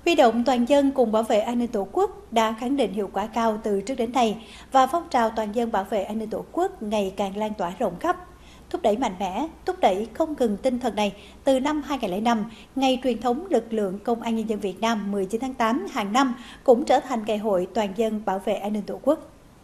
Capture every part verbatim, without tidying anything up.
Huy động toàn dân cùng bảo vệ an ninh Tổ quốc đã khẳng định hiệu quả cao từ trước đến nay và phong trào toàn dân bảo vệ an ninh Tổ quốc ngày càng lan tỏa rộng khắp. Thúc đẩy mạnh mẽ, thúc đẩy không ngừng tinh thần này từ năm hai nghìn không trăm lẻ năm, ngày truyền thống lực lượng Công an Nhân dân Việt Nam mười chín tháng tám hàng năm cũng trở thành ngày hội toàn dân bảo vệ an ninh Tổ quốc.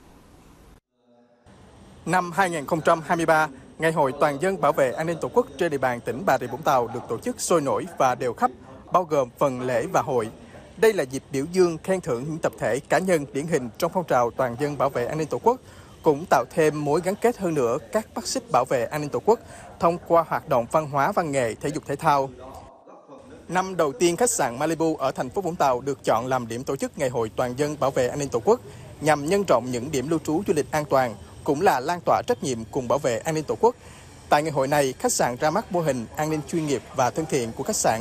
Năm hai nghìn không trăm hai mươi ba, Ngày hội toàn dân bảo vệ an ninh Tổ quốc trên địa bàn tỉnh Bà Rịa Vũng Tàu được tổ chức sôi nổi và đều khắp, bao gồm phần lễ và hội. Đây là dịp biểu dương, khen thưởng những tập thể, cá nhân điển hình trong phong trào toàn dân bảo vệ an ninh Tổ quốc, cũng tạo thêm mối gắn kết hơn nữa các mắt xích bảo vệ an ninh Tổ quốc thông qua hoạt động văn hóa, văn nghệ, thể dục thể thao. Năm đầu tiên, khách sạn Malibu ở thành phố Vũng Tàu được chọn làm điểm tổ chức Ngày hội toàn dân bảo vệ an ninh Tổ quốc nhằm nhân rộng những điểm lưu trú du lịch an toàn, cũng là lan tỏa trách nhiệm cùng bảo vệ an ninh Tổ quốc. Tại ngày hội này, khách sạn ra mắt mô hình an ninh chuyên nghiệp và thân thiện của khách sạn.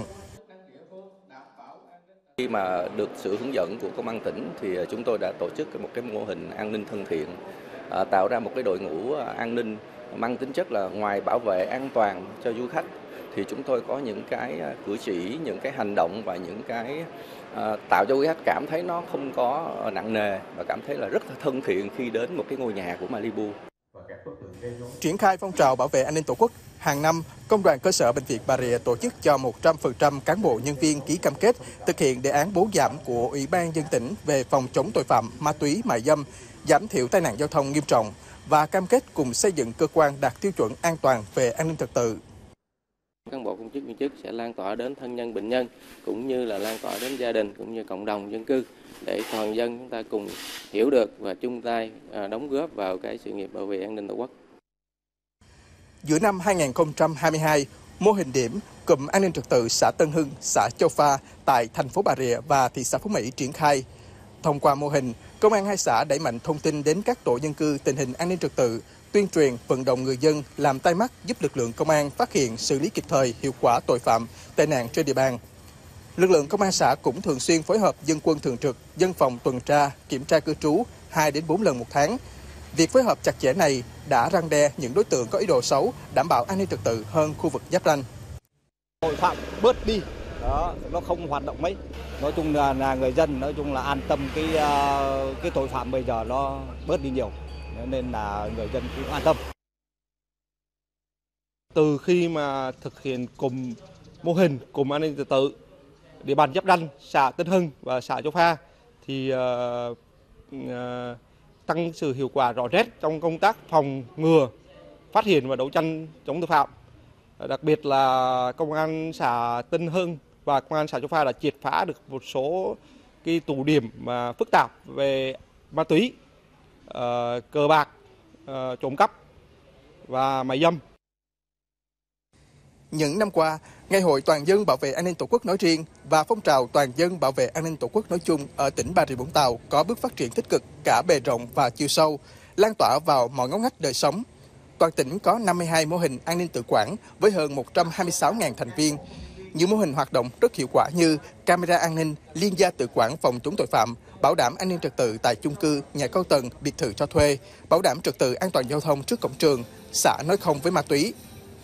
Khi mà được sự hướng dẫn của Công an tỉnh thì chúng tôi đã tổ chức một cái mô hình an ninh thân thiện, tạo ra một cái đội ngũ an ninh mang tính chất là ngoài bảo vệ an toàn cho du khách thì chúng tôi có những cái cử chỉ, những cái hành động và những cái tạo cho du khách cảm thấy nó không có nặng nề và cảm thấy là rất là thân thiện khi đến một cái ngôi nhà của Malibu. Triển khai phong trào bảo vệ an ninh Tổ quốc, hàng năm, Công đoàn cơ sở Bệnh viện Bà Rịa tổ chức cho một trăm phần trăm cán bộ nhân viên ký cam kết thực hiện đề án bốn giảm của Ủy ban Nhân dân tỉnh về phòng chống tội phạm, ma túy, mại dâm, giảm thiểu tai nạn giao thông nghiêm trọng và cam kết cùng xây dựng cơ quan đạt tiêu chuẩn an toàn về an ninh trật tự. Cán bộ công chức viên chức sẽ lan tỏa đến thân nhân bệnh nhân cũng như là lan tỏa đến gia đình cũng như cộng đồng dân cư để toàn dân chúng ta cùng hiểu được và chung tay đóng góp vào cái sự nghiệp bảo vệ an ninh Tổ quốc. Giữa năm hai nghìn không trăm hai mươi hai, mô hình điểm cụm an ninh trật tự xã Tân Hưng, xã Châu Pha tại thành phố Bà Rịa và thị xã Phú Mỹ triển khai. Thông qua mô hình, Công an hai xã đẩy mạnh thông tin đến các tổ dân cư tình hình an ninh trật tự, tuyên truyền, vận động người dân làm tai mắt giúp lực lượng công an phát hiện, xử lý kịp thời, hiệu quả tội phạm, tệ nạn trên địa bàn. Lực lượng công an xã cũng thường xuyên phối hợp dân quân thường trực, dân phòng tuần tra, kiểm tra cư trú hai đến bốn lần một tháng. Việc phối hợp chặt chẽ này đã răn đe những đối tượng có ý đồ xấu, đảm bảo an ninh trật tự hơn khu vực giáp ranh. Tội phạm bớt đi, đó, nó không hoạt động mấy. Nói chung là, là người dân nói chung là an tâm cái cái tội phạm bây giờ nó bớt đi nhiều, nên là người dân cũng an tâm. Từ khi mà thực hiện cùng mô hình cùng an ninh trật tự địa bàn giáp ranh xã Tân Hưng và xã Châu Pha thì uh, uh, tăng sự hiệu quả rõ rệt trong công tác phòng ngừa, phát hiện và đấu tranh chống tội phạm. Đặc biệt là công an xã Tân Hưng và công an xã Châu Pha đã triệt phá được một số cái tụ điểm mà phức tạp về ma túy, uh, cờ bạc, uh, trộm cắp và mại dâm. Những năm qua, Ngày hội toàn dân bảo vệ an ninh Tổ quốc nói riêng và phong trào toàn dân bảo vệ an ninh Tổ quốc nói chung ở tỉnh Bà Rịa Vũng Tàu có bước phát triển tích cực cả bề rộng và chiều sâu, lan tỏa vào mọi ngóc ngách đời sống. Toàn tỉnh có năm mươi hai mô hình an ninh tự quản với hơn một trăm hai mươi sáu nghìn thành viên. Những mô hình hoạt động rất hiệu quả như camera an ninh, liên gia tự quản phòng chống tội phạm, bảo đảm an ninh trật tự tại chung cư, nhà cao tầng, biệt thự cho thuê, bảo đảm trật tự an toàn giao thông trước cổng trường, xã nói không với ma túy.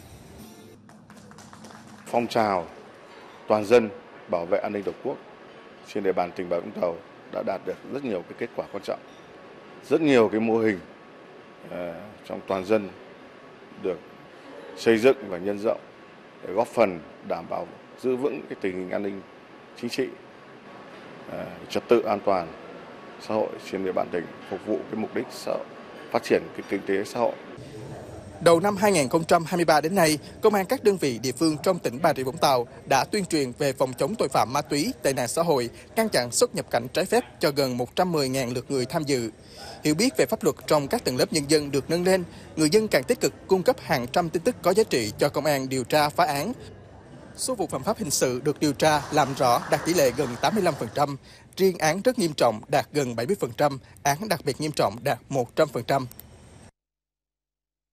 Phong trào toàn dân bảo vệ an ninh Tổ quốc trên địa bàn tỉnh Bà Rịa Vũng Tàu đã đạt được rất nhiều cái kết quả quan trọng, rất nhiều cái mô hình uh, trong toàn dân được xây dựng và nhân rộng để góp phần đảm bảo giữ vững cái tình hình an ninh chính trị, uh, trật tự an toàn xã hội trên địa bàn tỉnh, phục vụ cái mục đích xã hội, phát triển cái kinh tế xã hội. Đầu năm hai nghìn không trăm hai mươi ba đến nay, Công an các đơn vị địa phương trong tỉnh Bà Rịa Vũng Tàu đã tuyên truyền về phòng chống tội phạm ma túy, tệ nạn xã hội, ngăn chặn xuất nhập cảnh trái phép cho gần một trăm mười nghìn lượt người tham dự. Hiểu biết về pháp luật trong các tầng lớp nhân dân được nâng lên, người dân càng tích cực cung cấp hàng trăm tin tức có giá trị cho công an điều tra phá án. Số vụ phạm pháp hình sự được điều tra làm rõ đạt tỷ lệ gần tám mươi lăm phần trăm, riêng án rất nghiêm trọng đạt gần bảy mươi phần trăm, án đặc biệt nghiêm trọng đạt một trăm phần trăm.